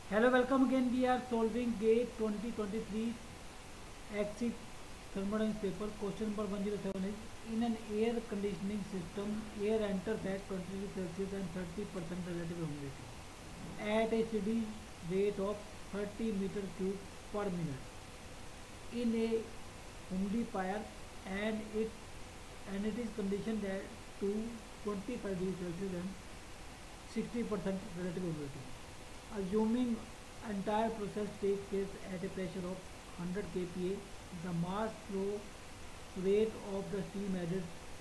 Hello, welcome again. We are solving GATE 2023 exit thermodynamics paper. Question number 107 is, in an air conditioning system, air enters at 20 degrees Celsius and 30% relative humidity at a steady rate of 30 meter cube per minute in a humidifier, and it is conditioned to 25 degrees Celsius and 60% relative humidity. Assuming entire process takes place at a pressure of 100 kPa, the mass flow rate of the steam added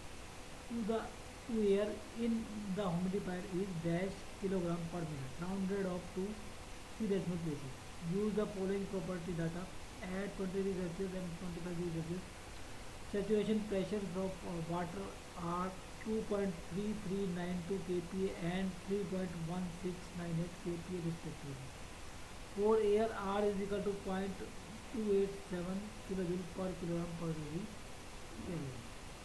to air in the humidifier is dash kilogram per minute, rounded off to C decimal places. Use the following property data at 20 degrees Celsius and 25 degrees Celsius. Saturation pressures of water are 2.3392 kPa and 3.1698 kPa respectively. For air, R is equal to 0.287 kilojoule per kilogram per degree Kelvin.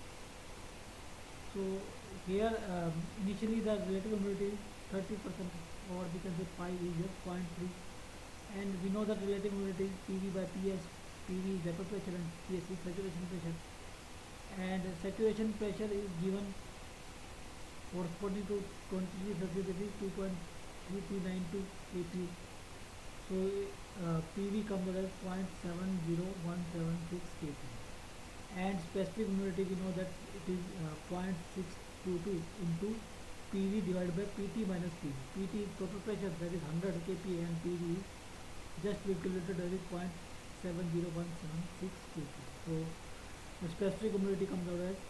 So here initially the relative humidity is 30%, or we can say pi is just 0.3, and we know that relative humidity is PV by PS. PV is vapor pressure and PS is saturation pressure, and saturation pressure is given corresponding to 20 degrees Celsius, 2.3392 kPa. So PV comes out as 0.70176 kPa, and specific humidity we know that it is 0.622 into PV divided by PT minus PV. PT is total pressure, that is 100 kPa, and PV is just calculated, that is 0.70176 kPa. So the specific humidity comes out as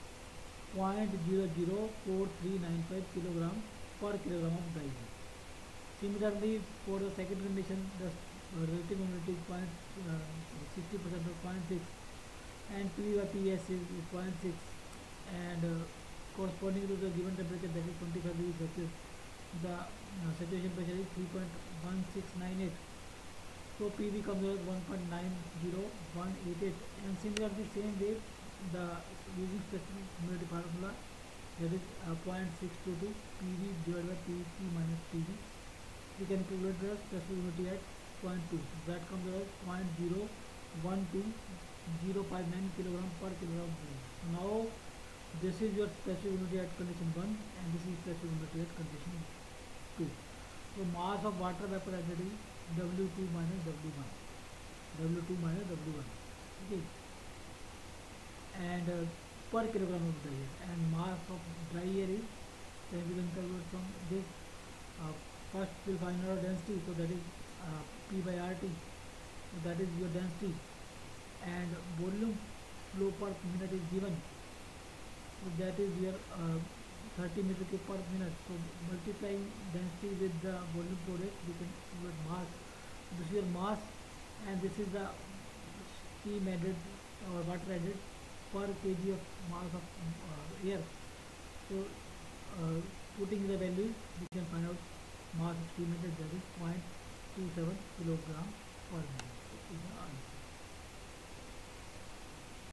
0.004395 kilogram per kilogram of dry air. Similarly, for the second condition, the relative humidity is 60% or 0.6, and PV by PS is 0.6, and corresponding to the given temperature, that is 25 degrees Celsius, the saturation pressure is 3.1698. So PV comes out as 1.90188, and similarly same way, the using specific humidity formula, that is 0.622 PV divided by PT minus PV, we can calculate the specific humidity at 0.2. That comes out as 0.012059 kilogram per kilogram of air. Now this is your specific humidity at condition 1, and this is specific humidity at condition 2. So mass of water vapor added is W2 minus W1. W2 minus W1. Okay. And per kilogram of dry air, and mass of dry air is, then we can calculate from this. First we'll find our density, so that is P by RT, so that is your density, and volume flow per minute is given, so that is your 30 meter cube per minute. So multiplying density with the volume flow rate, we can calculate mass. This is your mass, and this is the steam added or water added per kg of mass of air. So putting the values, we can find out mass of steam added, that is 0.27 kilogram per minute. So is the answer.